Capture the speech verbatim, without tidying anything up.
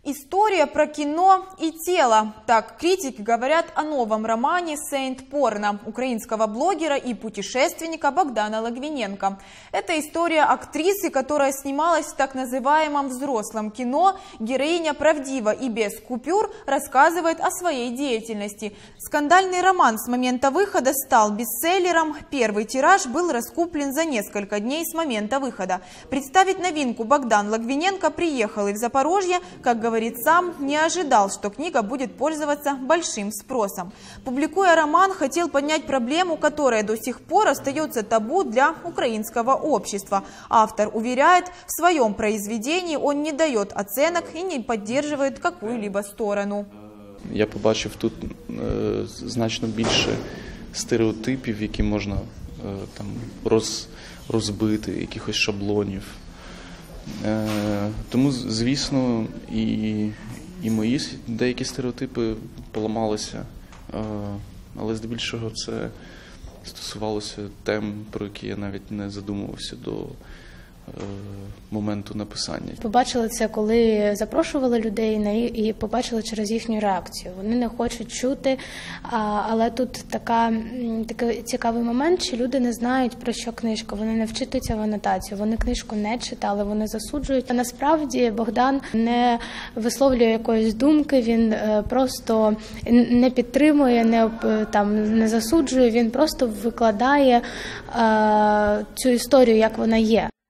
История про кино и тело. Так критики говорят о новом романе «Сейнт Порно» украинского блогера и путешественника Богдана Логвиненко. Это история актрисы, которая снималась в так называемом взрослом кино. Героиня правдиво и без купюр рассказывает о своей деятельности. Скандальный роман с момента выхода стал бестселлером. Первый тираж был раскуплен за несколько дней с момента выхода. Представить новинку Богдан Логвиненко приехал и в Запорожье, как говорится, говорит сам, не ожидал, что книга будет пользоваться большим спросом. Публикуя роман, хотел поднять проблему, которая до сих пор остается табу для украинского общества. Автор уверяет, в своем произведении он не дает оценок и не поддерживает какую-либо сторону. Я побачив тут е, значно більше стереотипів, які можна е, там роз, розбити, якихось шаблонів. Е, тому, звісно, і, і мої деякі стереотипи поламалися, е, але здебільшого це стосувалося тем, про які я навіть не задумувався до е, моменту написання. Побачили це, коли запрошували людей, і побачили через їхню реакцію. Вони не хочуть чути, але тут така, такий цікавий момент, що люди не знають, про що книжка, вони не вчитуються в анотацію, вони книжку не читали, вони засуджують. А насправді Богдан не висловлює якоїсь думки, він просто не підтримує, не, там, не засуджує, він просто викладає цю історію, як вона є.